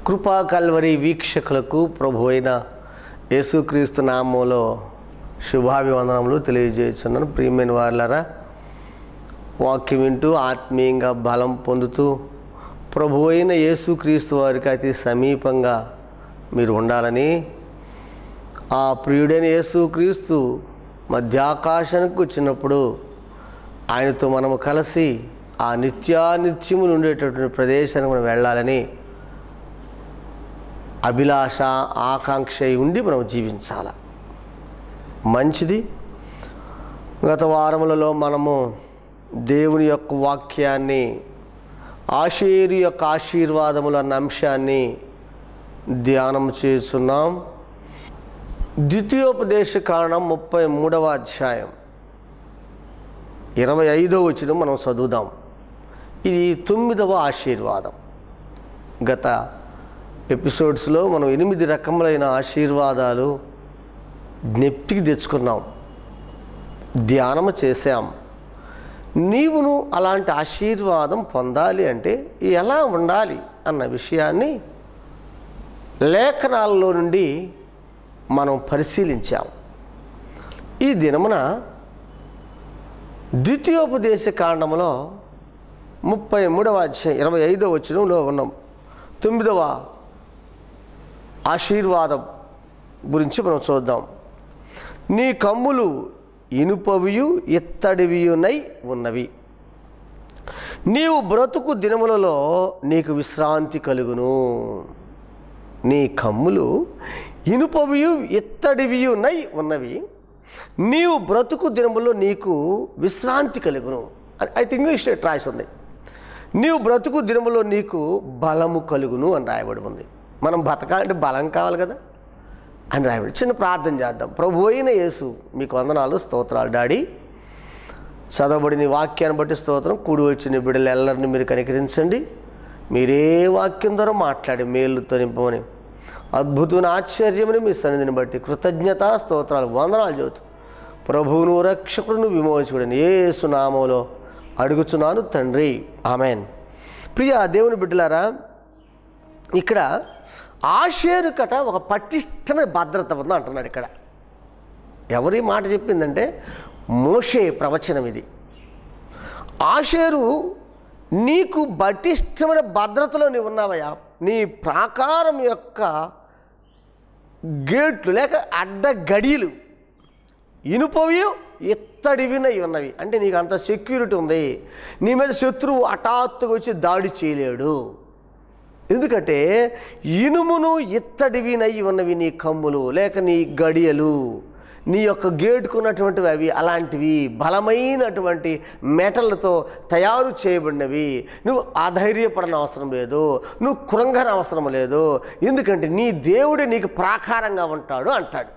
కృపా కల్వరి వీక్షకులకు ప్రభు అయిన యేసుక్రీస్తు నామములో శుభాభివందనములు తెలియజేస్తున్నాను. ప్రియమైన వారులారా, వాక్యం వింటూ ఆత్మీయంగా బలం పొందుతూ ప్రభు అయిన యేసుక్రీస్తు వారికి అతి సమీపంగా మీరు ఉండాలని, ఆ ప్రియుడైన యేసుక్రీస్తు మధ్యాకాశానికి వచ్చినప్పుడు ఆయనతో మనము కలిసి ఆ నిత్యానిత్యములు ఉండేటటువంటి ప్రదేశానికి మనం వెళ్ళాలని అభిలాష ఆకాంక్ష ఉండి మనం జీవించాలి. మంచిది. గత వారములలో మనము దేవుని యొక్క వాక్యాన్ని, ఆషేరు యొక్క ఆశీర్వాదములు అన్న అంశాన్ని ధ్యానం చేస్తున్నాం. ద్వితీయోపదేశ కాండం 33వ అధ్యాయం 25వ వచనం మనం చదువుదాం. ఇది 9వ ఆశీర్వాదం. గత ఎపిసోడ్స్లో మనం 8 రకములైన ఆశీర్వాదాలు జ్ఞప్తికి తెచ్చుకున్నాం, ధ్యానము చేశాం. నీవును అలాంటి ఆశీర్వాదం పొందాలి అంటే ఎలా ఉండాలి అన్న విషయాన్ని లేఖనాల్లో నుండి మనం పరిశీలించాం. ఈ దినమున ద్వితీయోపదేశ కాండంలో 33వ అధ్యాయం 25వ వచనంలో ఉన్నాం. 9వ ఆశీర్వాదం గురించి మనం చూద్దాం. నీ కమ్ములు ఇనుపవియు ఇత్తడివియునై ఉన్నవి, నీవు బ్రతుకు దినములలో నీకు విశ్రాంతి కలుగును. నీ కమ్ములు ఇనుపవియు ఇత్తడివియునై ఉన్నవి, నీవు బ్రతుకు దినములో నీకు విశ్రాంతి కలుగును. అయితే ఇంగ్లీష్ రాసి ఉంది, నీవు బ్రతుకు దినములో నీకు బలము కలుగును అని రాయబడి ఉంది. మనం బతకాలంటే బలం కావాలి కదా అని రాయబడి. చిన్న ప్రార్థన చేద్దాం. ప్రభు అయిన యేసు మీకు వందనాలు, స్తోత్రాలు డాడీ. చదవబడిన వాక్యాన్ని బట్టి స్తోత్రం. కూడి వచ్చిన బిడ్డలు ಎಲ್ಲరిని మీరు కనికరించండి. మీరే వాక్యం ద్వారా మాట్లాడి మేలుతో నింపమని, అద్భుతమైన ఆశ్చర్యమని మీ సన్నిధిని బట్టి కృతజ్ఞత స్తోత్రాలు వందనాలు చెబుతూ ప్రభువును రక్షకుడును విమోచకుడని యేసు నామములో అడుగుచున్నాను తండ్రి, ఆమెన్. ప్రియ దేవుని బిడ్డలారా, ఇక్కడ ఆషేరు కట ఒక పటిష్టమైన భద్రత ఉంది అంటున్నాడు. ఇక్కడ ఎవరి మాట చెప్పిందంటే మోషే ప్రవచనం ఇది. ఆషేరు, నీకు పటిష్టమైన భద్రతలో నీవు ఉన్నావయ్యా. నీ ప్రాకారం యొక్క గేట్లు లేక అడ్డ గడియలు ఇనుపవి ఇత్తడివినై ఉన్నవి. అంటే నీకు అంత సెక్యూరిటీ ఉంది. నీ మీద శత్రువు హఠాత్తుగా వచ్చి దాడి చేయలేడు. ఎందుకంటే ఇనుమును ఇత్తడివినై ఉన్నవి నీ కమ్ములు లేక నీ గడియలు, నీ యొక్క గేటుకున్నటువంటివి అవి అలాంటివి బలమైనటువంటి మెటల్తో తయారు చేయబడినవి. నువ్వు అధైర్యపడని అవసరం లేదు, నువ్వు కృంగన అవసరం లేదు. ఎందుకంటే నీ దేవుడే నీకు ప్రాకారంగా ఉంటాడు అంటాడు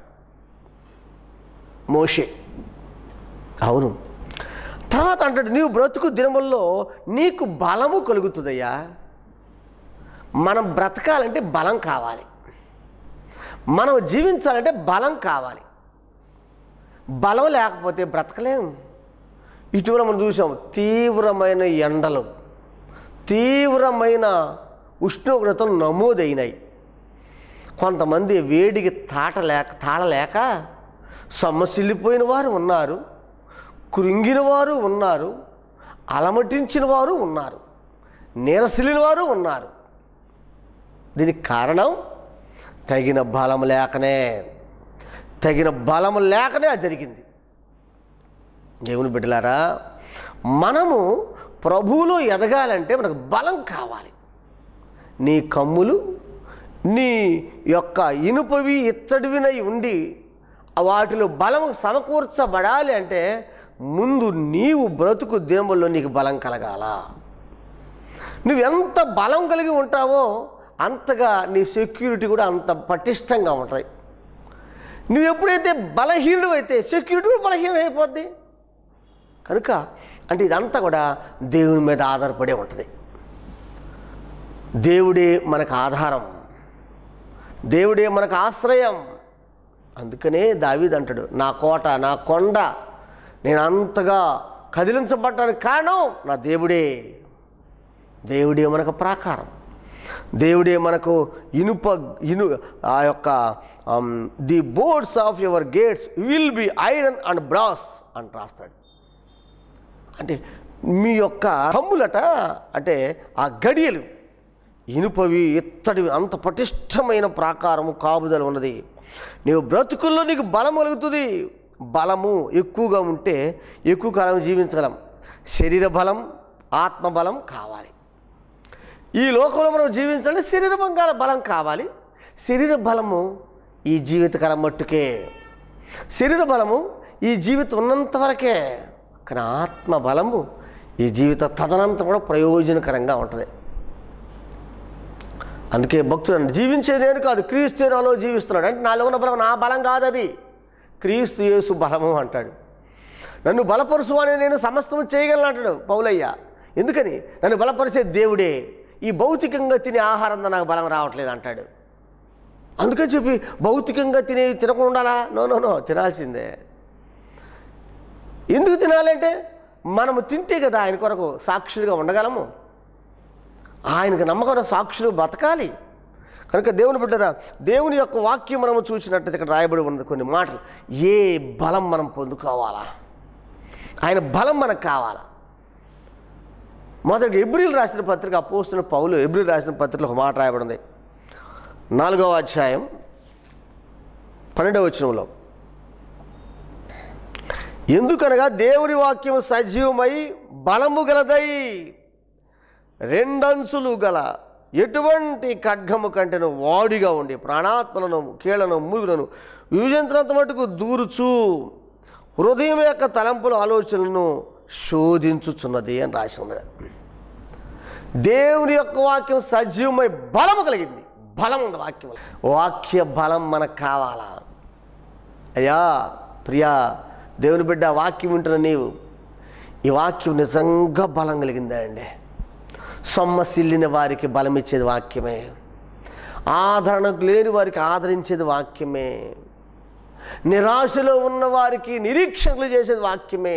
మోషే. అవును. తర్వాత అంటాడు, నీవు బ్రతుకు దినముల్లో నీకు బలము కలుగుతుందయ్యా. మనం బ్రతకాలంటే బలం కావాలి, మనం జీవించాలంటే బలం కావాలి. బలం లేకపోతే బ్రతకలేం. ఇటీవల మనం చూసాం, తీవ్రమైన ఎండలు, తీవ్రమైన ఉష్ణోగ్రతలు నమోదైనాయి. కొంతమంది వేడికి తాళలేక సొమ్మసిల్లిపోయిన వారు ఉన్నారు, కృంగిన వారు ఉన్నారు, అలమటించిన వారు ఉన్నారు, నీరసిల్లిన వారు ఉన్నారు. దీనికి కారణం తగిన బలం లేకనే అది జరిగింది. దేవుని బిడ్డలారా, మనము ప్రభువులో ఎదగాలంటే మనకు బలం కావాలి. నీ కమ్ములు నీ యొక్క ఇనుపవి ఇత్తడివినై ఉండి వాటిలో బలం సమకూర్చబడాలి అంటే ముందు నీవు బ్రతుకు దినముల్లో నీకు బలం కలగాల. నువ్వెంత బలం కలిగి ఉంటావో అంతగా నీ సెక్యూరిటీ కూడా అంత పటిష్టంగా ఉంటుంది. నువ్వు ఎప్పుడైతే బలహీనుడు అయితే సెక్యూరిటీ కూడా బలహీనం అయిపోద్ది. కనుక అంటే ఇదంతా కూడా దేవుని మీద ఆధారపడే ఉంటుంది. దేవుడే మనకు ఆధారం, దేవుడే మనకు ఆశ్రయం. అందుకనే దావీదు అంటాడు, నా కోట, నా కొండ, నేను అంతగా కదిలించబడ్డానికి కారణం నా దేవుడే. దేవుడే మనకు ప్రాకారం. దేవుడే మనకు ఆ యొక్క the boards of your gates will be iron and brass అని రాస్తాడు. అంటే మీ యొక్క కమ్ములట అంటే ఆ గడియలు ఇనుపవి, ఇత్తడివి, అంత పటిష్టమైన ప్రాకారము కాపుదల ఉన్నది. నీవు బ్రతుకుల్లో నీకు బలం కలుగుతుంది. బలము ఎక్కువగా ఉంటే ఎక్కువ కాలం జీవించగలం. శరీర బలం, ఆత్మబలం కావాలి. ఈ లోకంలో మనం జీవించాలంటే శరీర బలం కావాలి. శరీర బలము ఈ జీవితకాలం మట్టుకే, శరీర బలము ఈ జీవితం ఉన్నంత వరకే. కానీ ఆత్మ బలము ఈ జీవిత తదనంతం కూడా ప్రయోజనకరంగా ఉంటుంది. అందుకే భక్తుడు జీవించేది నేను కాదు, క్రీస్తు నాలో జీవిస్తున్నాడు అంటే నాలో ఉన్న బలం నా బలం కాదు, అది క్రీస్తు యేసు బలము అంటాడు. నన్ను బలపరుసు అని నేను సమస్తము చేయగలను అంటాడు పౌలయ్య. ఎందుకని? నన్ను బలపరిచే దేవుడే. ఈ భౌతికంగా తినే ఆహారంతో నాకు బలం రావట్లేదు అంటాడు. అందుకని చెప్పి భౌతికంగా తినకుండా ఉండాలా? నో, తినాల్సిందే. ఎందుకు తినాలంటే మనము తింటే కదా ఆయన కొరకు సాక్షులుగా ఉండగలము, ఆయనకు నమ్మకమైన సాక్షులు బతకాలి. కనుక దేవుని బిడ్డరా, దేవుని యొక్క వాక్యం మనము చూసినట్టయితే ఇక్కడ రాయబడి ఉన్నది కొన్ని మాటలు. ఏ బలం మనం పొందుకోవాలా? ఆయన బలం మనకు కావాలా? మొదటి ఎబ్రీలు రాసిన పత్రిక, అపోస్తలుడైన పౌలు ఎబ్రీలు రాసిన పత్రికలో ఒక మాట రాయబడింది. 4వ అధ్యాయం 12వ వచనంలో, ఎందుకనగా దేవుని వాక్యము సజీవమై బలము గలదై రెండంచులు గల ఎటువంటి ఖడ్గము కంటేను వాడిగా ఉండి ప్రాణాత్మలను, కీళ్లను, మూలుగులను విభజించినంత మటుకు దూరుచు హృదయం యొక్క తలంపుల ఆలోచనలను శోధించుచున్నది అని రాసి ఉన్నాడు. దేవుని యొక్క వాక్యం సజీవమై బలము కలిగింది. బలం ఉంది వాక్యం. వాక్య బలం మనకు కావాలా? అయ్యా ప్రియా దేవుని బిడ్డ, వాక్యం వింటున్న నీవు, ఈ వాక్యం నిజంగా బలం కలిగిందా అండి? సొమ్మసిల్లిన వారికి బలం ఇచ్చేది వాక్యమే. ఆదరణకు లేని వారికి ఆదరించేది వాక్యమే. నిరాశలో ఉన్న వారికి నిరీక్షణలు చేసేది వాక్యమే.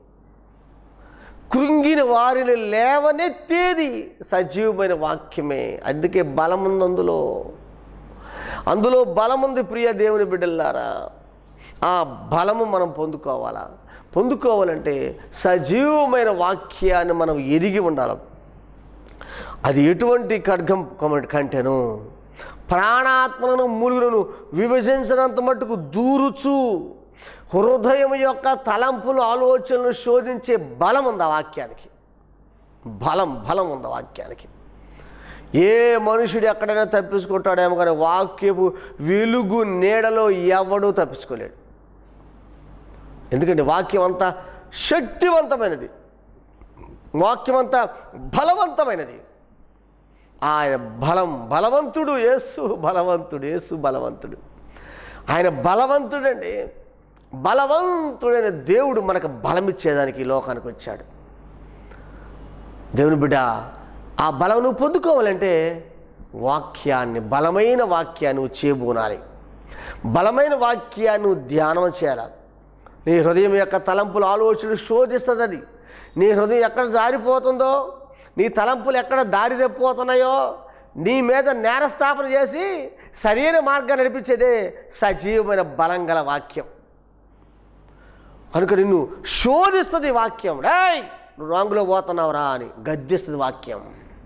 కృంగిన వారిని లేవనెత్తేది సజీవమైన వాక్యమే. అందుకే బలం ఉంది అందులో బలం ఉంది. ప్రియ దేవుని బిడ్డలారా, ఆ బలము మనం పొందుకోవాలంటే సజీవమైన వాక్యాన్ని మనం ఎరిగి ఉండాలి. అది ఎటువంటి ఖడ్గం కంటేను ప్రాణాత్మలను, మూలుగులను విభజించినంత మట్టుకు దూరుచు హృదయం యొక్క తలంపులు, ఆలోచనలు శోధించే బలం ఉంది ఆ వాక్యానికి. బలం ఉంది వాక్యానికి. ఏ మనుషుడు ఎక్కడైనా తప్పించుకుంటాడేమో కానీ వాక్యపు వెలుగు నీడలో ఎవడూ తప్పించుకోలేడు. ఎందుకంటే వాక్యం అంతా శక్తివంతమైనది, వాక్యం అంతా బలవంతమైనది. ఆయన బలవంతుడు. యేసు బలవంతుడు. ఆయన బలవంతుడండి. బలవంతుడైన దేవుడు మనకు బలమిచ్చేదానికి ఈ లోకానికి వచ్చాడు. దేవుని బిడ్డ, ఆ బలం నువ్వు పొందుకోవాలంటే వాక్యాన్ని, బలమైన వాక్యాన్ని నువ్వు చేయబోనాలి. బలమైన వాక్యాన్ని నువ్వు ధ్యానం చేయాలి. నీ హృదయం యొక్క తలంపుల ఆలోచనలు శోధిస్తుంది. అది నీ హృదయం ఎక్కడ జారిపోతుందో, నీ తలంపులు ఎక్కడ దారి తప్పిపోతున్నాయో, నీ మీద నేరస్థాపన చేసి సరైన మార్గాన్ని నడిపించేదే సజీవమైన బలం గల వాక్యం. కనుక నిన్ను శోధిస్తుంది వాక్యం. నువ్వు రాంగులో పోతున్నావురా అని గద్దిస్తుంది వాక్యం.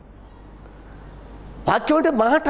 వాక్యం అంటే మాట.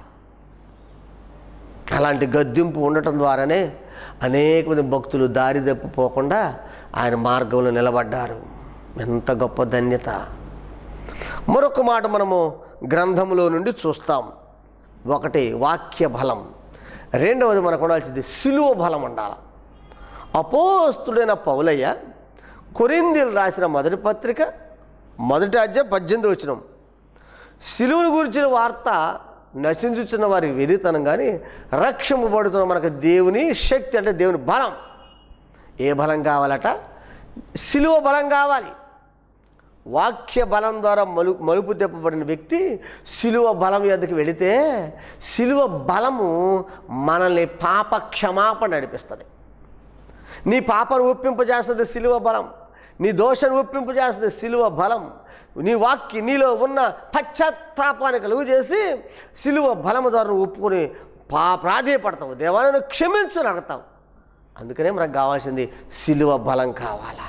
అలాంటి గద్దింపు ఉండటం ద్వారానే అనేక మంది భక్తులు దారి తప్పిపోకుండా ఆయన మార్గంలో నిలబడ్డారు. ఎంత గొప్ప ధన్యత. మరొక మాట మనము గ్రంథంలో నుండి చూస్తాం. ఒకటి వాక్య బలం, రెండవది మనకు ఉండాల్సింది సిలువ బలం ఉండాలి. అపోస్తుడైన పౌలయ్య కొరింథీయులకు రాసిన మొదటి పత్రిక 1వ అధ్యాయం 18వ వచనం, సిలువను గురించిన వార్త నశించుచున్న వారికి వెరితనం కానీ రక్షింపబడుతున్న మనకు దేవుని శక్తి, అంటే దేవుని బలం. ఏ బలం కావాలట? సిలువ బలం కావాలి. వాక్య బలం ద్వారా మలుపు తెప్పబడిన వ్యక్తి సిలువ బలం ఎద్దకు వెళితే సిలువ బలము మనల్ని పాప క్షమాపణ నడిపిస్తుంది. నీ పాపను ఒప్పింపజేస్తుంది సిలువ బలం. నీ దోషాన్ని ఒప్పింపు చేస్తుంది సిలువ బలం. నీ వాక్యం నీలో ఉన్న పశ్చాత్తాపాన్ని కలుగు చేసి సిలువ బలము ద్వారా నువ్వు ఒప్పుకొని ప్రాధేయపడతావు, దేవాలను క్షమించు అడుగుతావు. అందుకనే మనకు కావాల్సింది సిలువ బలం కావాలా.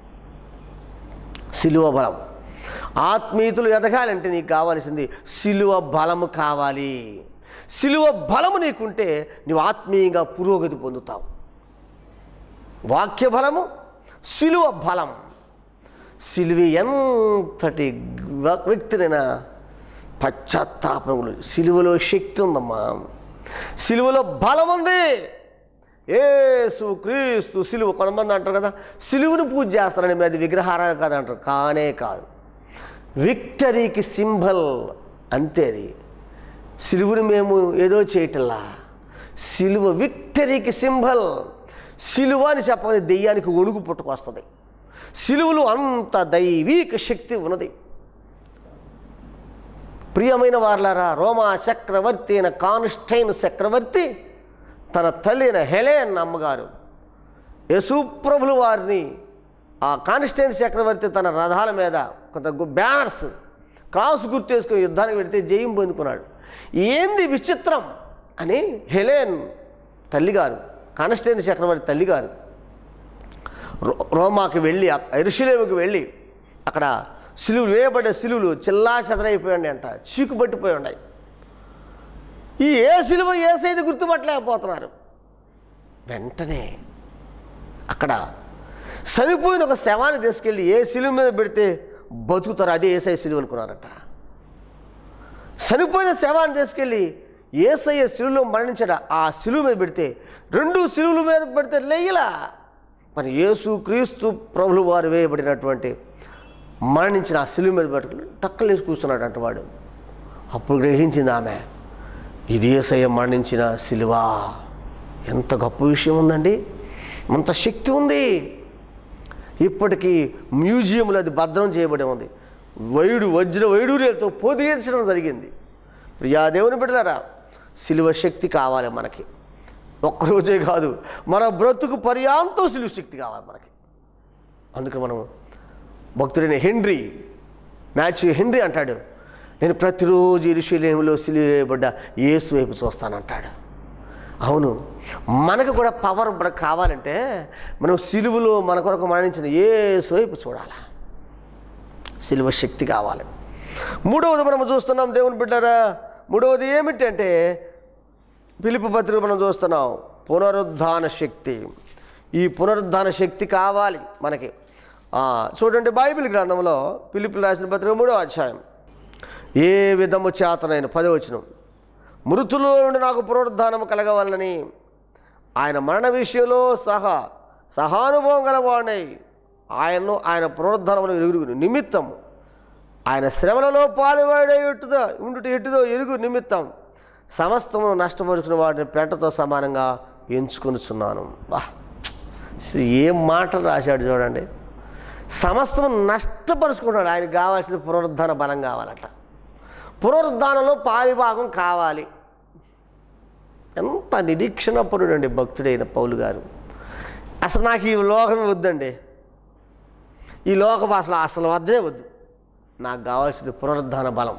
సిలువ బలం. ఆత్మీయుతులు ఎదగాలంటే నీకు కావాల్సింది సిలువ బలము కావాలి. సిలువ బలము నీకుంటే నువ్వు ఆత్మీయంగా పురోగతి పొందుతావు. వాక్య బలము, సిలువ బలం. సిలువ ఎంతటి వ్యక్తినైనా పశ్చాత్తాపములు. సిలువలో శక్తి ఉందమ్మా, సిలువలో బలం ఉంది. యేసు క్రీస్తు సిలువ. కొంతమంది అంటారు కదా సిలువను పూజ చేస్తారని, అది విగ్రహారాధన కాదు అంటారు. కానే కాదు, విక్టరీకి సింబల్ అంతే. అది సిలువను మేము ఏదో చేయటల్లా, సిలువ విక్టరీకి సింబల్. సిలువ అని చెప్పని దెయ్యానికి ఒణుగు పుట్టుకొస్తుంది. సిలువలో అంత దైవీక శక్తి ఉన్నది. ప్రియమైన వారలారా, రోమా చక్రవర్తి అయిన కాన్స్టైన్ చక్రవర్తి తన తల్లి అయిన హెలెన్ అమ్మగారు యేసుప్రభుల వారిని, ఆ కాన్స్టైన్ చక్రవర్తి తన రథాల మీద కొంత బ్యానర్స్ క్రాస్ గుర్తేసుకుని యుద్ధానికి పెడితే జయం పొందుకున్నాడు. ఏంది విచిత్రం అని హెలెన్ తల్లిగారు, కాన్స్టైన్ చక్రవర్తి తల్లిగారు రోమాకి వెళ్ళి, యెరూషలేముకి వెళ్ళి అక్కడ సిలువలు వేయబడ్డ సిలువలు చిల్లా చెదరైపోయాయి అంట, చీకుపట్టిపోయి ఉన్నాయి. ఈ ఏ సిలువ ఏసైది గుర్తుపట్టలేకపోతున్నారు. వెంటనే అక్కడ చనిపోయిన ఒక శవాన్ని తీసుకెళ్ళి ఏ సిలువ మీద పెడితే బతుకుతారు అదే ఏసై సిలువ అనుకున్నారట. చనిపోయిన శవాన్ని తీసుకెళ్ళి ఏసయ్య సిలువలో మరణించాడు, ఆ సిలువ మీద పెడితే, రెండు సిలువల మీద పెడితే లేయలా. మరి యేసు క్రీస్తు ప్రభులు వారు వేయబడినటువంటి మరణించిన ఆ సిలువ మీద పెట్టుకుని టక్కలు వేసి కూర్చున్నాడు అంట వాడు. అప్పుడు గ్రహించింది ఆమె, ఇది యేసయ్య మరణించిన సిలువ. ఎంత గొప్ప విషయం ఉందండి, అంత శక్తి ఉంది. ఇప్పటికీ మ్యూజియంలో అది భద్రం చేయబడి ఉంది. వజ్ర వైడూర్యాలతో పొదిగించడం జరిగింది. ప్రియా దేవుని బిడ్డలారా, సిలువ శక్తి కావాలి మనకి. ఒక్కరోజే కాదు, మన బ్రతుకు పర్యాంతం సిలువ శక్తి కావాలి మనకి. అందుకే మనం భక్తుడైన మాథ్యూ హెన్రీ అంటాడు, నేను ప్రతిరోజు యెరూషలేములో సిలువ వేయబడ్డ యేసు వైపు చూస్తానంటాడు. అవును, మనకు కూడా పవర్ కావాలంటే మనం సిలువలో మన కొరకు మరణించిన యేసు వైపు చూడాలి. సిలువ శక్తి కావాలి. మూడవది మనం చూస్తున్నాం దేవుని బిడ్డరా, మూడవది ఏమిటంటే ఫిలిప్పీ పత్రిక మనం చూస్తున్నాం, పునరుద్ధాన శక్తి. ఈ పునరుద్ధాన శక్తి కావాలి మనకి. చూడండి బైబిల్ గ్రంథంలో ఫిలిప్పీ రాసిన పత్రిక 3వ అధ్యాయం, ఏ విధము చేతనైన 10వ వచనం, మృతుల్లో నుండి నాకు పునరుద్ధానము కలగవాలని ఆయన మరణ విషయంలో సహానుభవం గలవాడినై ఆయన పునరుద్ధానమును ఎరుగు నిమిత్తం, ఆయన శ్రమలలో పాలువాడే ఎట్టుదో ఎరుగు నిమిత్తం సమస్తమును నష్టపరుచుకున్న వాటిని పెంటతో సమానంగా ఎంచుకొనుచున్నాను. బా, ఏం మాటలు రాశాడు చూడండి. సమస్తము నష్టపరుచుకున్నాడు. ఆయనకు కావాల్సిన పునరుద్ధాన బలం కావాలట. పునరుద్ధానంలో పాలిభాగం కావాలి. ఎంత నిరీక్షణపరుడు అండి భక్తుడైన పౌలు గారు. అసలు నాకు ఈ లోకమే వద్దండి, ఈ లోక అసలు వద్దే వద్దు, నాకు కావాల్సింది పునరుద్ధాన బలం.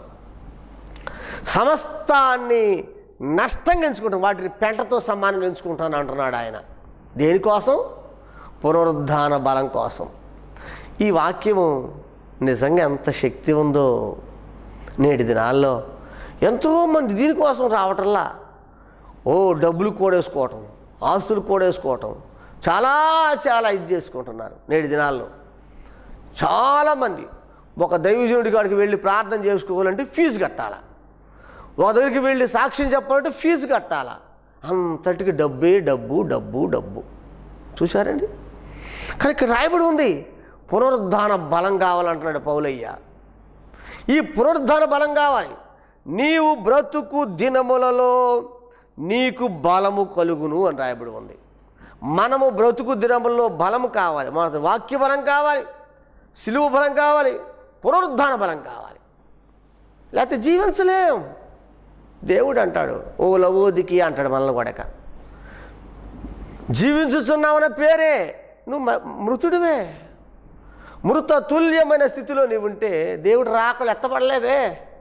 సమస్తాన్ని నష్టంగా ఎంచుకుంటాను, వాటిని పెంటతో సమానంగా ఎంచుకుంటాను అంటున్నాడు ఆయన. దేనికోసం? పునరుద్ధాన బలం కోసం. ఈ వాక్యము నిజంగా ఎంత శక్తి ఉందో. నేటి దినాల్లో ఎంతోమంది దీనికోసం రావటంలా, డబ్బులు కూడేసుకోవటం, ఆస్తులు కూడేసుకోవటం, చాలా ఇది చేసుకుంటున్నారు. నేటి దినాల్లో చాలామంది ఒక దైవజనుడి కాడికి వెళ్ళి ప్రార్థన చేసుకోవాలంటే ఫీజు కట్టాలా, ఒక దగ్గరికి వెళ్ళి సాక్ష్యం చెప్పాలంటే ఫీజు కట్టాలా. అంతటికి డబ్బే డబ్బు డబ్బు డబ్బు. చూశారండి? కానీ ఇక్కడ రాయబడి ఉంది పునరుద్ధాన బలం కావాలంటున్నాడు పౌలయ్య. ఈ పునరుద్ధాన బలం కావాలి. నీవు బ్రతుకు దినములలో నీకు బలము కలుగును అని రాయబడి ఉంది. మనము బ్రతుకు దినములలో బలము కావాలి. మన వాక్య బలం కావాలి, సిలువ బలం కావాలి, పునరుద్ధాన బలం కావాలి, లేకపోతే జీవించలేం. దేవుడు అంటాడు, ఓ లవోదికి అంటాడు మనల్ని కొడక, జీవించుతున్నావన్న పేరే నువ్వు మృతుడివే. మృత తుల్యమైన స్థితిలో నీవు ఉంటే దేవుడు రాకలు ఎత్తపడలేవే.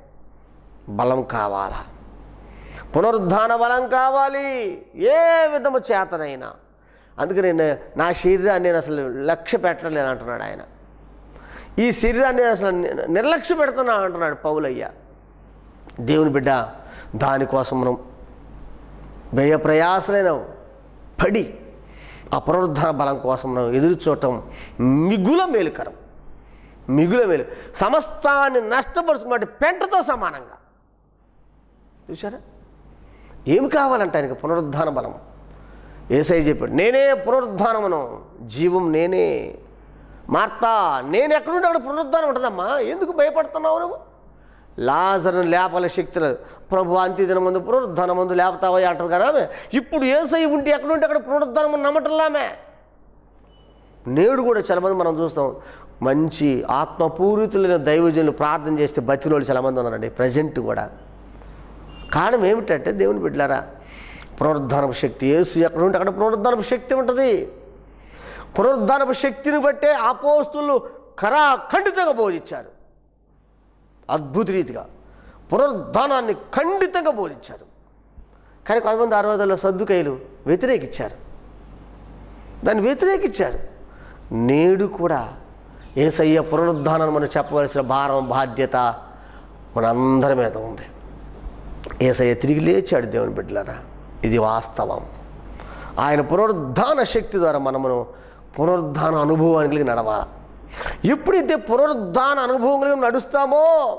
బలం కావాలా, పునరుద్ధాన బలం కావాలి, ఏ విధము చేతనైనా. అందుకని నా శరీరాన్ని నేను అసలు లక్ష్య పెట్టలేదు అంటున్నాడు ఆయన. ఈ శరీరాన్ని నేను అసలు నిర్లక్ష్య పెడుతున్నా అంటున్నాడు పౌలయ్య. దేవుని బిడ్డ, దానికోసం మనం వ్యయ ప్రయాసలైన పడి ఆ పునరుద్ధాన బలం కోసం మనం ఎదురు చూడటం మిగుల మేలుకరం, మిగుల మేలు. సమస్తాన్ని నష్టపరుచుకున్నట్టు పెంటతో సమానంగా. చూసారా, ఏమి కావాలంటే ఆయనకి పునరుద్ధాన బలం. యేసయ్య చెప్పాడు, నేనే పునరుద్ధానమును, జీవం నేనే. మార్తా, నేను ఎక్కడుంటే అక్కడ పునరుద్ధానం ఉంటుందమ్మా, ఎందుకు భయపడుతున్నావు నువ్వు? లాజరును లేపాల శక్తి లేదు. ప్రభు అంత్యదిన ముందు పునరుద్ధానం ముందు లేపుతావా అంటది కదా ఆమె. ఇప్పుడు యేసయ్య ఉంటే ఎక్కడుంటే అక్కడ పునరుద్ధానం నమ్మటంలామే. నేడు కూడా చాలామంది మనం చూస్తాం, మంచి ఆత్మపూరితులైన దైవజనులు ప్రార్థన చేస్తే బతిలోళ్ళు చాలామంది ఉన్నారండి ప్రజెంట్ కూడా. కారణం ఏమిటంటే దేవుని బిడ్డలారా, పునరుద్ధానపు శక్తి. యేసు ఎక్కడ ఉంటే అక్కడ పునరుద్ధానపు శక్తి ఉంటుంది. పునరుద్ధానపు శక్తిని బట్టే అపోస్తులు ఖండితంగా బోధించారు. అద్భుత రీతిగా పునరుద్ధానాన్ని ఖండితంగా బోధించారు. కానీ కొంతమంది ఆ రోజుల్లో సద్దుకైలు వ్యతిరేకించారు, దాన్ని వ్యతిరేకించారు. నేడు కూడా యేసయ్య పునరుద్ధానాన్ని మనం చెప్పవలసిన భారం, బాధ్యత మనందరి మీద ఉంది. యేసయ్య తిరిగి లేచాడు దేవుని బిడ్డలారా, ఇది వాస్తవం. ఆయన పునరుద్ధాన శక్తి ద్వారా మనమును పునరుద్ధాన అనుభవానికి నడవాలి. ఎప్పుడైతే పునరుద్ధాన అనుభవం కలిగి నడుస్తామో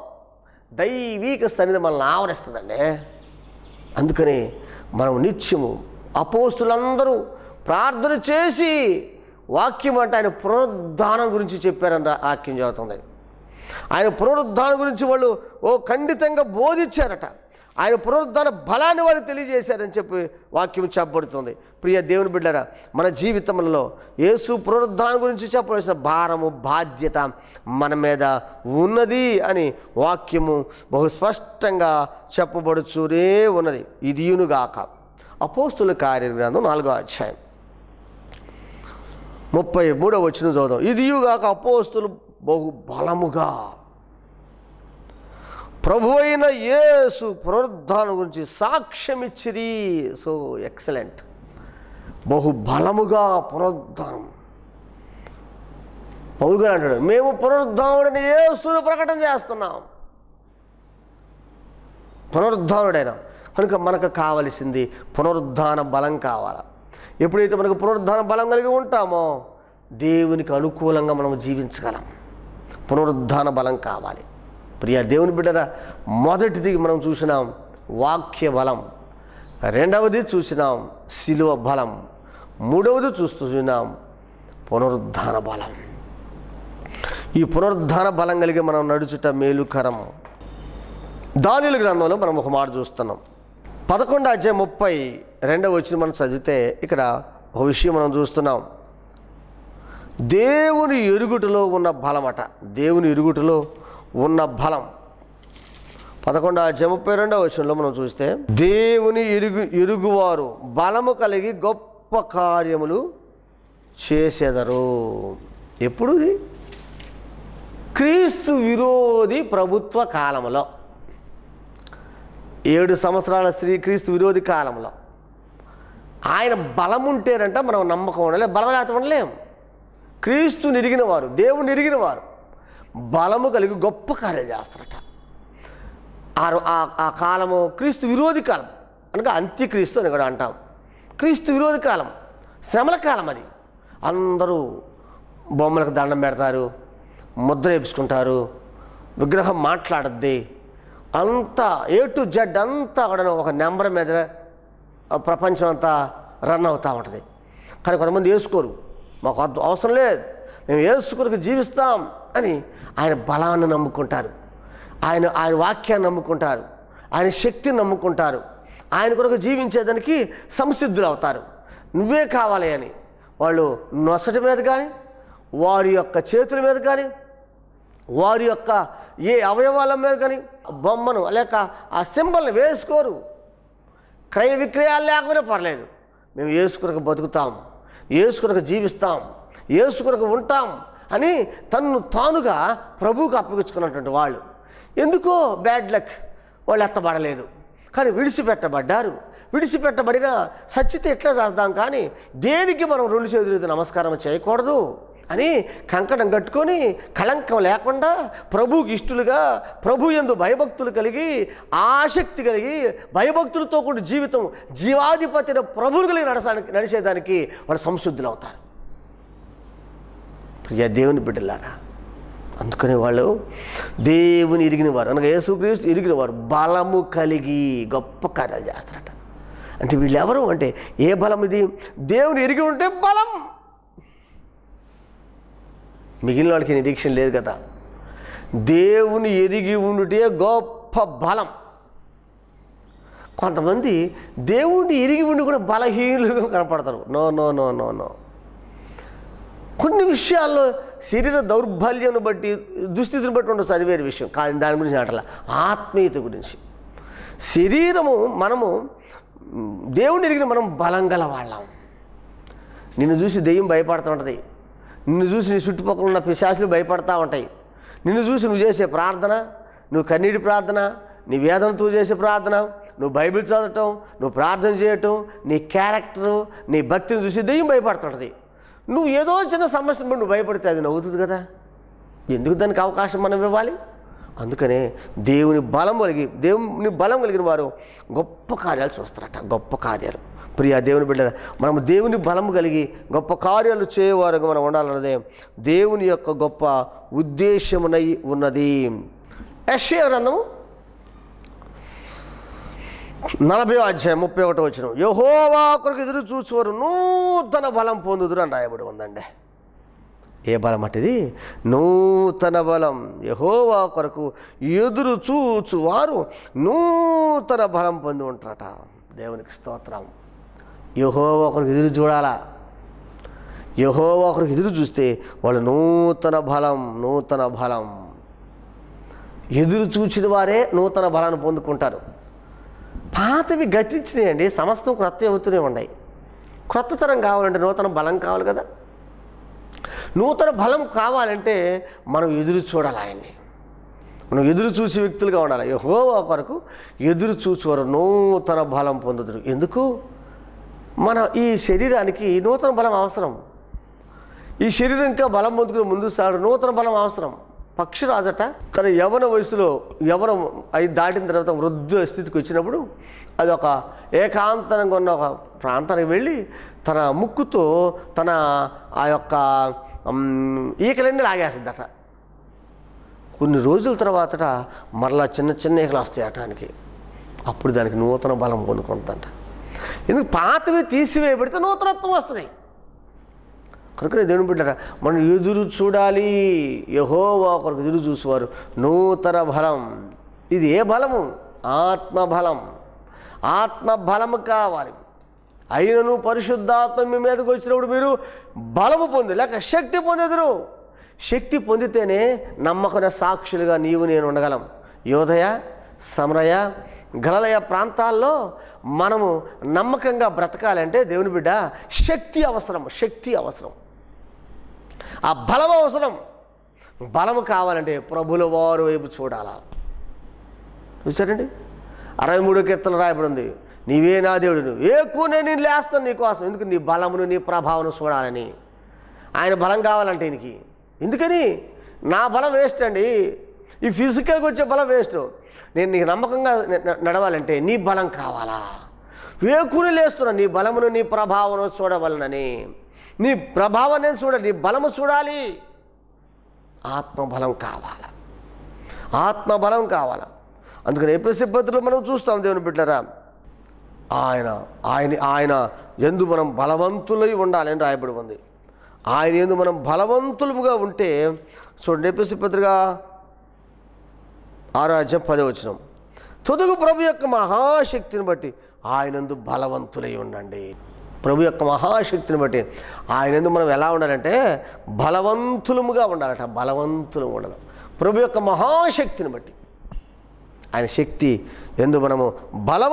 దైవీక సన్నిధి మనల్ని ఆవరిస్తుందండి. అందుకని మనం నిత్యము అపోస్తులందరూ ప్రార్థన చేసి వాక్యం అంటే ఆయన పునరుద్ధానం గురించి చెప్పారని వాక్యం చెబుతుంది. ఆయన పునరుద్ధానం గురించి వాళ్ళు ఖండితంగా బోధించారట. ఆయన పునరుద్ధాన బలాన్ని వాళ్ళు తెలియజేశారని చెప్పి వాక్యం చెప్పబడుతుంది. ప్రియ దేవుని బిడ్డలారా, మన జీవితంలో యేసు పునరుద్ధానం గురించి చెప్పవలసిన భారము, బాధ్యత మన మీద ఉన్నది అని వాక్యము బహు స్పష్టంగా చెప్పబడుతూనే ఉన్నది. ఇదియునుగాక. అపోస్తుల కార్యగ్రంథం 4వ అధ్యాయం 33వ వచనం చదువుదాం. ఇదియుగాక అపోస్తులు బహు బలముగా ప్రభు అయిన యేసు పునరుద్ధానం గురించి సాక్ష్యం ఇచ్చిరి. So excellent. బహు బలముగా పునరుద్ధానం. పౌలు గారు అంటాడు, మేము పునరుద్ధానుడైన యేసును ప్రకటన చేస్తున్నాం. పునరుద్ధానుడైన కనుక మనకు కావలసింది పునరుద్ధాన బలం కావాలి. ఎప్పుడైతే మనకు పునరుద్ధాన బలం కలిగి ఉంటామో దేవునికి అనుకూలంగా మనం జీవించగలం. పునరుద్ధాన బలం కావాలి. ప్రియ దేవుని బిడ్డరా, మొదటిది మనం చూసినాం వాక్య బలం, రెండవది చూసినాం శిలువ బలం, మూడవది చూస్తున్నాం పునరుద్ధాన బలం. ఈ పునరుద్ధాన బలం కలిగి మనం నడుచుట మేలుకరం. దానియేలు గ్రంథంలో మనం ఒక మాట చూస్తున్నాం. 11వ అధ్యాయం 32వ వచనం మనం చదివితే ఇక్కడ ఒక విషయం మనం చూస్తున్నాం. దేవుని ఎరుగుటలో ఉన్న బలమట. దేవుని ఎరుగుటలో ఉన్న బలం 11వ అధ్యాయం 32వ వచనంలో మనం చూస్తే, దేవుని ఎరుగువారు బలము కలిగి గొప్ప కార్యములు చేసెదరు. ఎప్పుడు? క్రీస్తు విరోధి ప్రభుత్వ కాలంలో, 7 సంవత్సరాల క్రీస్తు విరోధి కాలంలో ఆయన బలం ఉంటేనంట మనం నమ్మకం ఉండాలి. బలం లేకపోతే ఉండలేం. క్రీస్తుని ఎరిగిన వారు, దేవుని ఎరిగిన వారు బలము కలిగి గొప్ప కార్యాలు చేస్తారట. ఆ కాలము క్రీస్తు విరోధి కాలం అనగా అంత్యక్రీస్తు అని కూడా అంటాం. క్రీస్తు విరోధి కాలం, శ్రమల కాలం. అది అందరూ బొమ్మలకు దండం పెడతారు, ముద్ర వేసుకుంటారు, విగ్రహం మాట్లాడద్ది, అంతా A to Z అంతా కూడా ఒక నెంబర్ మీద ప్రపంచం అంతా రన్ అవుతూ ఉంటుంది. కానీ కొంతమంది వేసుకోరు, మాకు అవసరం లేదు, మేము యేసు కొరకు జీవిస్తాం అని ఆయన బలాన్ని నమ్ముకుంటారు, ఆయన వాక్యాన్ని నమ్ముకుంటారు, ఆయన శక్తిని నమ్ముకుంటారు, ఆయన కొరకు జీవించేదానికి సంసిద్ధులు అవుతారు. నువ్వే కావాలి అని వాళ్ళు నొసటి మీద కానీ, వారి యొక్క చేతుల మీద కానీ, వారి యొక్క ఏ అవయవాల మీద కానీ బొమ్మను లేక ఆ సింబల్ని వేసుకోరు. క్రయ విక్రయాలు లేకపోయినా పర్లేదు, మేము యేసు కొరకు బతుకుతాం, యేసు కొరకు జీవిస్తాం, యేసు కొరకు ఉంటాం అని తన్ను తానుగా ప్రభువుకు అప్పగించుకున్నటువంటి వాళ్ళు. ఎందుకో బ్యాడ్ లక్, వాళ్ళు ఎత్తబడలేదు, కానీ విడిచిపెట్టబడ్డారు. విడిచిపెట్టబడిన సచ్చితే ఎట్లా చేద్దాం, కానీ దేనికి మనం 2 చేతులతో నమస్కారం చేయకూడదు అని కంకణం కట్టుకొని కళంకం లేకుండా ప్రభువుకి ఇష్టలుగా, ప్రభు యందు భయభక్తులు కలిగి, ఆసక్తి కలిగి, భయభక్తులతో కూడిన జీవితం, జీవాధిపతిని ప్రభువుని కలిగి నడిచేదానికి వాళ్ళు సంశుద్ధులు అవుతారు. ప్రియ దేవుని బిడ్డలారా, అందుకనే వాళ్ళు దేవుని ఎరిగిన వారు, అనగా యేసుక్రీస్తు ఎరిగిన వారు బలము కలిగి గొప్ప కార్యాలు చేస్తారట. అంటే వీళ్ళు ఎవరు అంటే, ఏ బలం ఇది? దేవుని ఎరిగి ఉంటే బలం. మిగిలిన వాళ్ళకి నిరీక్షణ లేదు కదా. దేవుని ఎరిగి ఉండుటే గొప్ప బలం. కొంతమంది దేవుణ్ణి ఎరిగి ఉండి కూడా బలహీనులుగా కనపడతారు. No no no no no. కొన్ని విషయాల్లో శరీర దౌర్బల్యం బట్టి, దుస్థితిని బట్టి ఉండొచ్చు, అది వేరే విషయం కాదు. దాని గురించి అంటాల, ఆత్మీయత గురించి. శరీరము, మనము దేవుని ఎరిగిన మనం బలం గల వాళ్ళం. నిన్ను చూసి దెయ్యం భయపడుతూ ఉంటుంది, నిన్ను చూసి నీ చుట్టుపక్కల ఉన్న పిశాచులు భయపడతా ఉంటాయి. నిన్ను చూసి నువ్వు చేసే ప్రార్థన, నువ్వు కన్నీటి ప్రార్థన, నీ వేదనతో చేసే ప్రార్థన, నువ్వు బైబిల్ చదవటం, నువ్వు ప్రార్థన చేయటం, నీ క్యారెక్టరు, నీ భక్తిని చూసి దెయ్యం భయపడుతుంటుంది. నువ్వు ఏదో చిన్న సమస్య నువ్వు భయపడితే అది నవ్వుతుంది కదా. ఎందుకు దానికి అవకాశం మనం ఇవ్వాలి? అందుకనే దేవుని బలం కలిగిన వారు గొప్ప కార్యాలు చూస్తారట, గొప్ప కార్యాలు. ప్రియ దేవుని బిడ్డ, మనము దేవుని బలం కలిగి గొప్ప కార్యాలు చేయవారుగా మనం ఉండాలన్నదే దేవుని యొక్క గొప్ప ఉద్దేశమునై ఉన్నది. యెషయా గ్రంథం 40:31 యెహోవా కొరకు ఎదురు చూచువారు నూతన బలం పొందుదురు అని రాయబడి ఉందండి. ఏ బలం అటిది? నూతన బలం. యెహోవా కొరకు ఎదురు చూచువారు నూతన బలం పొంది ఉంటారట. దేవునికి స్తోత్రం. యెహోవా కొరకు ఎదురు చూడాలా. యెహోవా కొరకు ఎదురు చూస్తే వాళ్ళు నూతన బలం ఎదురు చూచిన వారే నూతన బలాన్ని పొందుకుంటారు. పాతవి గతించినాయండి, సమస్తం క్రొత్త అవుతూనే ఉన్నాయి. క్రొత్త తరం కావాలంటే నూతన బలం కావాలి కదా. నూతన బలం కావాలంటే మనం ఎదురు చూడాలి ఆయన్ని. మనం ఎదురు చూసే వ్యక్తులుగా ఉండాలి. యెహోవా కొరకు ఎదురు చూచేవారు నూతన బలం పొందుదురు. ఎందుకు? మన ఈ శరీరానికి నూతన బలం అవసరం. ఈ శరీరం ఇంకా బలం పొందుకుని ముందు సాగు నూతన బలం అవసరం. పక్షిరాజట తన యవ్వన వయసులో, యవ్వనం అవి దాటిన తర్వాత వృద్ధ స్థితికి వచ్చినప్పుడు అది ఒక ఏకాంతంగా ఉన్న ఒక ప్రాంతానికి వెళ్ళి తన ముక్కుతో తన ఆ యొక్క ఈకలన్నీ లాగేస్తుందట. కొన్ని రోజుల తర్వాత మరలా చిన్న ఈకలు వస్తాయి అటానికి. అప్పుడు దానికి నూతన బలం పొందుకుంటుందంట. ఎందుకు? పాతవి తీసివేయబడితే నూతనత్వం వస్తుంది. కనుక దేవుని బిడ్డరా, మనం ఎదురు చూడాలి. యెహోవా కొరకు ఎదురు చూసేవారు నూతన బలం. ఇది ఏ బలము? ఆత్మబలం. ఆత్మబలము కావాలి. అయినను పరిశుద్ధాత్మ మీ మీదకి వచ్చినప్పుడు మీరు బలము పొంది లేక శక్తి పొందెదరు. శక్తి పొందితేనే నమ్మకమైన సాక్షులుగా నీవు నేను ఉండగలం. యోదయ, సమరయ, గలలయ ప్రాంతాల్లో మనము నమ్మకంగా బ్రతకాలంటే దేవుని బిడ్డ శక్తి అవసరం. ఆ బలం అవసరం. బలము కావాలంటే ప్రభుల వారి వైపు చూడాలా. చూసారండి, 63 కీర్తనలు రాయబడి ఉంది, నీవే నా దేవుడు, నువ్వు ఎక్కువనే నేను లేస్తాను నీకోసం. ఎందుకు? నీ బలమును నీ ప్రభావం చూడాలని. ఆయన బలం కావాలంటే ఈయనకి. ఎందుకని? నా బలం వేస్ట్ అండి, ఈ ఫిజికల్గా వచ్చే బలం వేస్ట్. నేను నీకు నమ్మకంగా నడవాలంటే నీ బలం కావాలా. వేకుని లేస్తున్నా, నీ బలమును నీ ప్రభావం చూడవలనని. నీ ప్రభావం నేను చూడాలి, నీ బలము చూడాలి. ఆత్మబలం కావాలా. అందుకని ఎఫెసీ పత్రికలో మనం చూస్తాం దేవుని బిడ్డలారా, ఆయన యందు మనం బలవంతులై ఉండాలని రాయబడి ఉంది. ఆయన యందు మనం బలవంతులుగా ఉంటే చూడండి, ఎఫెసీ పత్రిక 6:10 తొదుగు ప్రభు యొక్క మహాశక్తిని బట్టి ఆయనందు బలవంతులై ఉండండి. ప్రభు యొక్క మహాశక్తిని బట్టి ఆయనందు మనం ఎలా ఉండాలంటే బలవంతులముగా ఉండాలట. బలవంతులు ఉండాలి. ప్రభు యొక్క మహాశక్తిని బట్టి, ఆయన శక్తి ఎందు మనము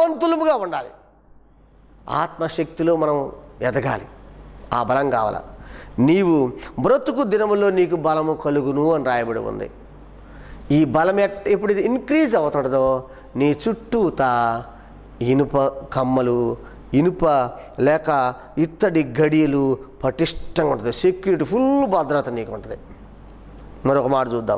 బలవంతులముగా ఉండాలి. ఆత్మశక్తిలో మనం ఎదగాలి. ఆ బలం కావాలా. నీవు బ్రతుకు దినములో నీకు బలము కలుగును అని రాయబడి ఉంది. ఈ బలం ఎప్పుడు ఇది ఇంక్రీజ్ అవుతుంటుందో నీ చుట్టూతా ఇనుప కమ్మలు, ఇనుప లేక ఇత్తడి గడియలు పటిష్టంగా ఉంటుంది. సెక్యూరిటీ, ఫుల్ భద్రత నీకు ఉంటుంది. మరొక మాట చూద్దాం.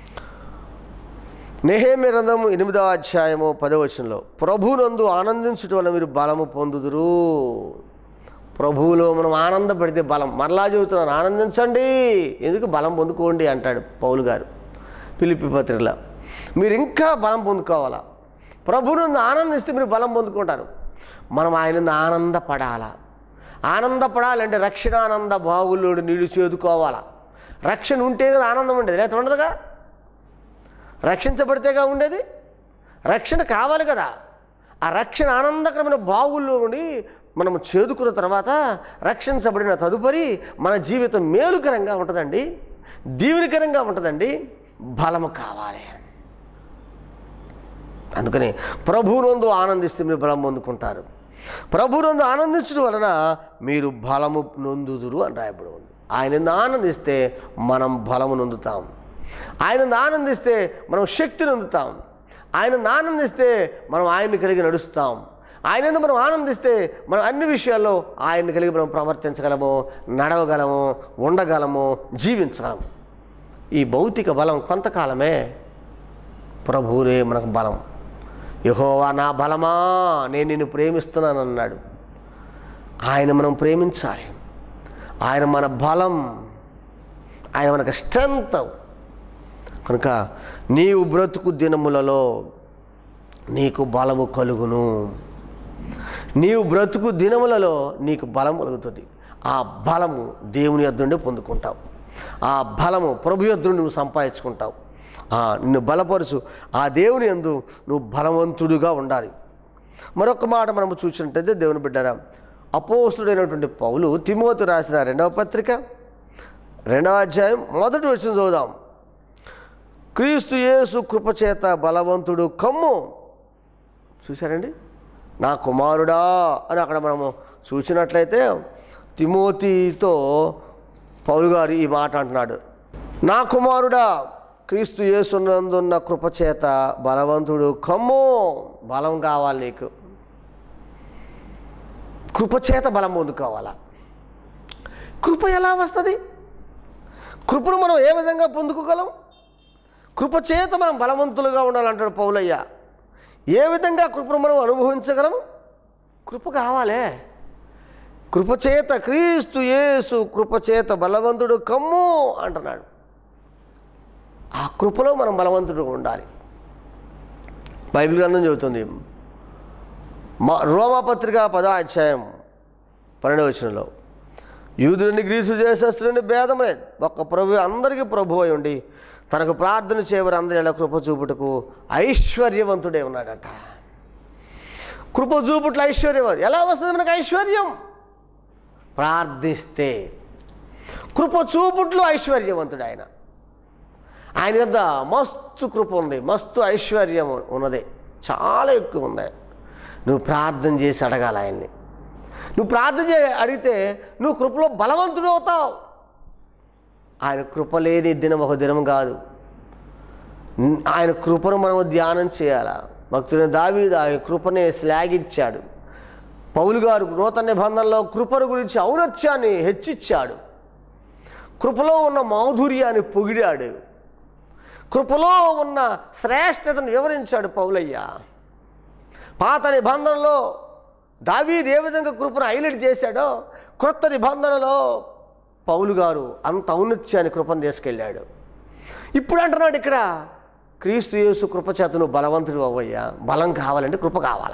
నెహెమ్యా గ్రంథం 8వ అధ్యాయము 10వ వచనంలో, ప్రభువునందు ఆనందించుట వల్ల మీరు బలము పొందుదురు. ప్రభువులో మనం ఆనందపడితే బలం. మరలా చెబుతున్నాను, ఆనందించండి, ఎందుకు బలం పొందుకోండి అంటాడు పౌలు గారు ఫిలిప్పీ పత్రికలో. మీరు ఇంకా బలం పొందుకోవాలా. ప్రభువునందు ఆనందిస్తే మీరు బలం పొందుకుంటారు. మనం ఆయన ఆనందపడాలా. ఆనందపడాలంటే రక్షణానంద బావుల్లోడు నీళ్ళు చేదుకోవాలా. రక్షణ ఉంటే కదా ఆనందం ఉండేది, లేకపోతే ఉండదుగా. రక్షించబడితేగా ఉండేది. రక్షణ కావాలి కదా. ఆ రక్షణ ఆనందకరమైన బావుల్లో ఉండి మనం చేదుకున్న తర్వాత రక్షించబడిన తదుపరి మన జీవితం మేలుకరంగా ఉంటుందండి, దీవెనకరంగా ఉంటుందండి. బలము కావాలి. అందుకని ప్రభువునందు ఆనందిస్తే మీరు బలం పొందుకుంటారు. ప్రభువునందు ఆనందించడం వలన మీరు బలము నొందుదురు అని రాయబడి ఉంది. ఆయన ఆనందిస్తే మనం బలము నొందుతాం. ఆయన ఆనందిస్తే మనం శక్తి నొందుతాం. ఆయన ఆనందిస్తే మనం ఆయన్ని కలిగి నడుస్తాం. ఆయన మనం ఆనందిస్తే మనం అన్ని విషయాల్లో ఆయన్ని కలిగి మనం ప్రవర్తించగలము, నడవగలము, ఉండగలము, జీవించగలము. ఈ భౌతిక బలం కొంతకాలమే. ప్రభువునే మనకు బలం. యెహోవా నా బలమా, నేను నిన్ను ప్రేమిస్తున్నాను అన్నాడు. ఆయన మనం ప్రేమించాలి. ఆయన మన బలం, ఆయన మనకు స్ట్రెంత్. కనుక నీవు బ్రతుకు దినములలో నీకు బలము కలుగును. నీవు బ్రతుకు దినములలో నీకు బలం కలుగుతుంది. ఆ బలము దేవుని యొద్ద నుండి పొందుకుంటావు. ఆ బలము ప్రభు యొద్ద నుండి నువ్వు సంపాదించుకుంటావు. నిన్ను బలపరుచు ఆ దేవుని యందు నువ్వు బలవంతుడుగా ఉండాలి. మరొక మాట మనము చూసినట్టయితే దేవుని బిడ్డరా, అపోస్తుడైనటువంటి పౌలు తిమోతి రాసిన 2వ పత్రిక 2వ అధ్యాయం 1వ వచనం చదువుదాం. క్రీస్తు యేసు కృపచేత బలవంతుడు కమ్ము. చూశారండి, నా కుమారుడా అని అక్కడ మనము చూసినట్లయితే తిమోతితో పౌలు గారు ఈ మాట అంటున్నాడు. నా కుమారుడా, క్రీస్తు యేసునందున్న కృపచేత బలవంతుడు కమ్ము. బలం కావాలి నీకు. కృపచేత బలం పొందుకోవాలా. కృప ఎలా వస్తుంది? కృపను మనం ఏ విధంగా పొందుకోగలం? కృపచేత మనం బలవంతులుగా ఉండాలంటాడు పౌలయ్య. ఏ విధంగా కృపను మనం అనుభవించగలము? కృప కావాలే. కృపచేత, క్రీస్తు యేసు కృపచేత బలవంతుడు కమ్ము అంటున్నాడు. ఆ కృపలో మనం బలవంతుడుగా ఉండాలి. బైబిల్ గ్రంథం చెబుతుంది, రోమాపత్రిక 10వ అధ్యాయం 12వ వచనంలో, యూదులని గ్రీసు దేశస్తులని భేదం లేదు, ఒక్క ప్రభు అందరికీ ప్రభు అయి ఉండి తనకు ప్రార్థన చేయవారు అందరూ ఎలా కృప చూపుటకు ఐశ్వర్యవంతుడే ఉన్నాడట. కృప చూపుట్ల ఐశ్వర్యం. ఎలా వస్తుంది మనకు ఐశ్వర్యం? ప్రార్థిస్తే. కృప చూపుట్లో ఐశ్వర్యవంతుడు ఆయన. ఆయన యొద్ద మస్తు కృప ఉంది, మస్తు ఐశ్వర్యం ఉన్నది, చాలా ఎక్కువ ఉంది. నువ్వు ప్రార్థన చేసి అడగాలి ఆయన్ని. నువ్వు ప్రార్థన చేసి అడిగితే నువ్వు కృపలో బలవంతుడు అవుతావు. ఆయన కృప లేని దినం ఒక దినం కాదు. ఆయన కృపను మనం ధ్యానం చేయాలా. భక్తుడైన దావీదు ఆయన కృపనే శ్లాఘించాడు. పౌలు గారు నూతన నిబంధనలో కృపను గురించి ఔన్నత్యాన్ని హెచ్చిచ్చాడు. కృపలో ఉన్న మాధుర్యాన్ని పొగిడాడు. కృపలో ఉన్న శ్రేష్టతను వివరించాడు పౌలయ్య. పాత నిబంధనలో దావీదు ఏ విధంగా కృపను హైలైట్ చేశాడో, క్రొత్త నిబంధనలో పౌలు గారు అంత ఔన్నత్యాన్ని కృపను తీసుకెళ్ళాడు. ఇప్పుడు అంటున్నాడు ఇక్కడ, క్రీస్తు యేసు కృపచేత నువ్వు బలవంతుడు అవ్వయ్యా. బలం కావాలంటే కృప కావాలి.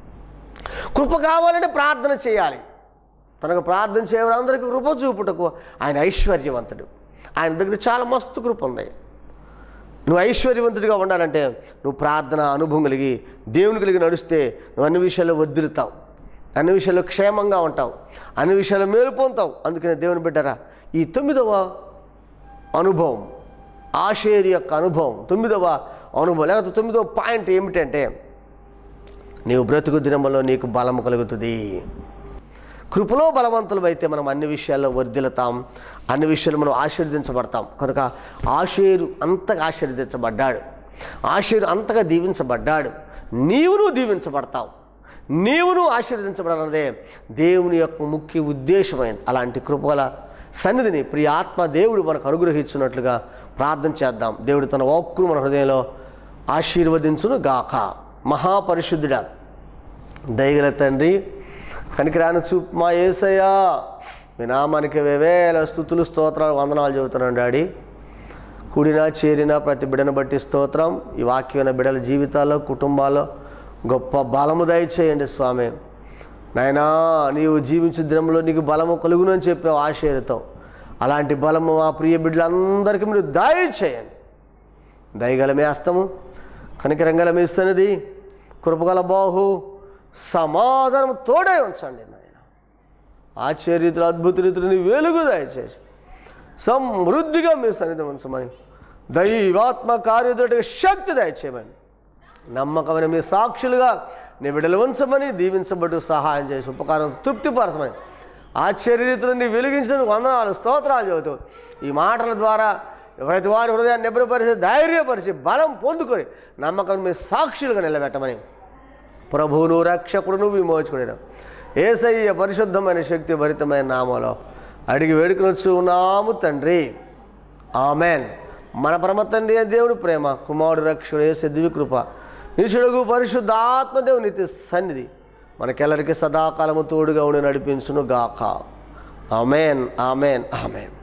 కృప కావాలంటే ప్రార్థన చేయాలి. తనకు ప్రార్థన చేయడం అందరికీ కృప చూపుటకు ఆయన ఐశ్వర్యవంతుడు. ఆయన దగ్గర చాలా మస్తు కృప ఉంది. నువ్వు ఐశ్వర్యవంతుడిగా ఉండాలంటే నువ్వు ప్రార్థన అనుభవం కలిగి దేవుని కలిగి నడిస్తే నువ్వు అన్ని విషయాల్లో వర్ధిల్లుతావు, అన్ని విషయాల్లో క్షేమంగా ఉంటావు, అన్ని విషయాల్లో మేలు పొందుతావు. అందుకనే దేవుని బిడ్డరా, ఈ 9వ అనుభవం, ఆషేరు యొక్క అనుభవం, 9వ అనుభవం లేకపోతే 9వ పాయింట్ ఏమిటంటే, నీవు బ్రతుకు దినములో నీకు బలము కలుగుతుంది. కృపలో బలవంతులమైతే మనం అన్ని విషయాల్లో వర్ధిల్లుతాం, అన్ని విషయాలు మనం ఆశీర్వదించబడతాం. కనుక ఆషేరు అంతగా ఆశీర్వదించబడ్డాడు, ఆషేరు అంతగా దీవించబడ్డాడు. నీవును దీవించబడతావు, నీవును ఆశీర్వదించబడాలన్నదే దేవుని యొక్క ముఖ్య ఉద్దేశమైంది. అలాంటి కృపల సన్నిధిని ప్రియ ఆత్మ దేవుడు మనకు అనుగ్రహించున్నట్లుగా ప్రార్థన చేద్దాం. దేవుడు తన వాక్కును మన హృదయంలో ఆశీర్వదించును గాక. మహాపరిశుద్ధుడా, దయగల తండ్రి, కనికరాను చూపు మా యేసయ్యా, మీ నామానికి వేవేల స్తుతులు స్తోత్రాలు వందనాలు చెబుతున్నాను డాడీ. కూడినా చేరినా ప్రతి బిడ్డను బట్టి స్తోత్రం. ఈ వాక్యమైన బిడ్డల జీవితాల్లో, కుటుంబాల్లో గొప్ప బలము దయచేయండి స్వామి. నాయనా, నీవు జీవించే దినంలో నీకు బలము కలుగునని చెప్పావు ఆశీర్వతో. అలాంటి బలము మా ప్రియ బిడ్డలందరికీ మీరు దయచేయండి. దయగల మీ హస్తము, కనికరంగల మీ సన్నిధి, కృపగల బాహు, సమాధానం తోడే ఉంచండి నాయన. ఆశ్చర్యరీతులు, అద్భుత రీతులు నీ వెలుగు దయచేసి సమృద్ధిగా మీ సన్నిధి ఉంచమని, దైవాత్మ కార్యదోటిగా శక్తి దయచేయమని, నమ్మకమైన మీ సాక్షులుగా నీ బిడ్డలు ఉంచమని, దీవించబట్టు సహాయం చేసి ఉపకారం తృప్తిపరచమని, ఆశ్చర్యరీతులు నీ వెలిగించినందుకు వందనాలు స్తోత్రాలు చెబుతూ ఈ మాటల ద్వారా ప్రతి వారి హృదయాన్ని నిబ్రపరిచి, ధైర్యపరిచి, బలం పొందుకొని నమ్మకం మీ సాక్షులుగా నిలబెట్టమని, ప్రభువును, రక్షకుడును, విమోచకుడైన యేసయ్య పరిశుద్ధమైన శక్తి భరితమైన నామములో అడిగి వేడుకొనొచ్చు ఉన్నాము తండ్రి. ఆమెన్. మన పరమ తండ్రి దేవుడు ప్రేమ, కుమారుడు రక్షకుడు యేసు దివ్య కృప, నిత్యుడగు పరిశుద్ధాత్మదేవుని నిత్య సన్నిధి మనకెల్లరికి సదాకాలము తోడుగా ఉండి నడిపించును గాక. Amen, amen, amen.